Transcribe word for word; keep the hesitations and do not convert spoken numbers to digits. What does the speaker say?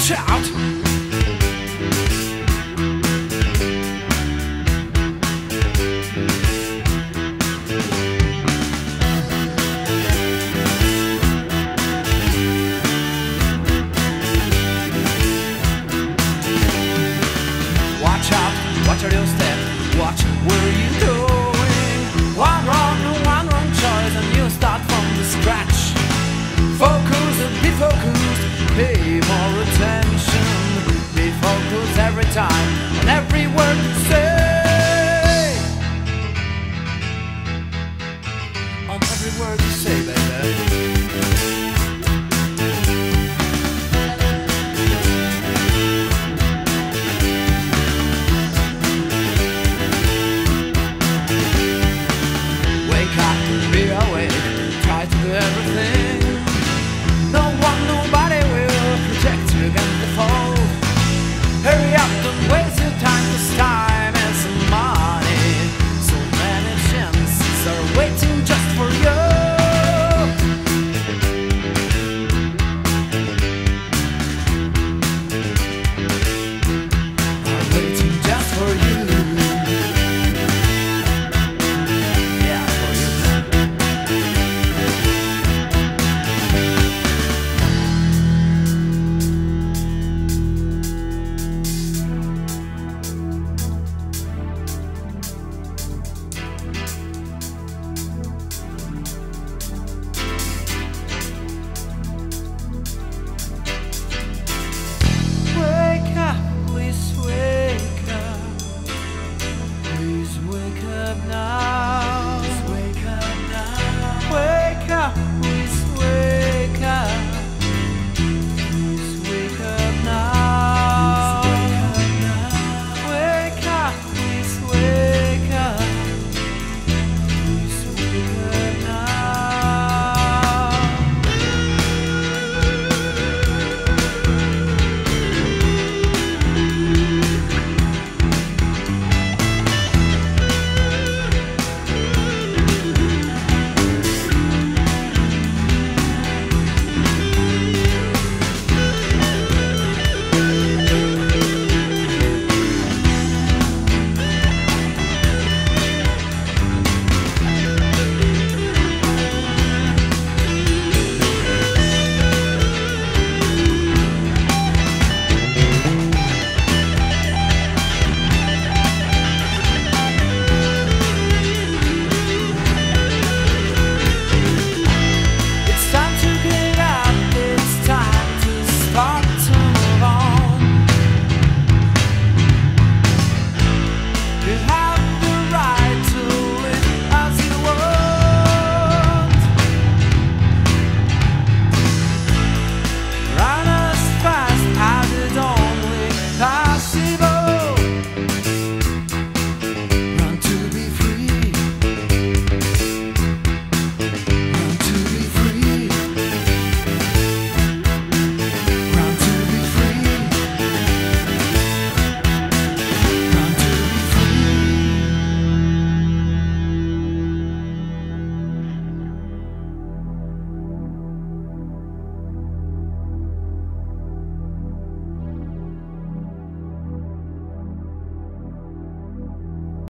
watch out. Watch out, watch out your step, watch where you going. One wrong, one wrong choice and you start from the scratch. Focus and be focused, pay more attention. Be focused every time and every word you say. On every word you say, baby.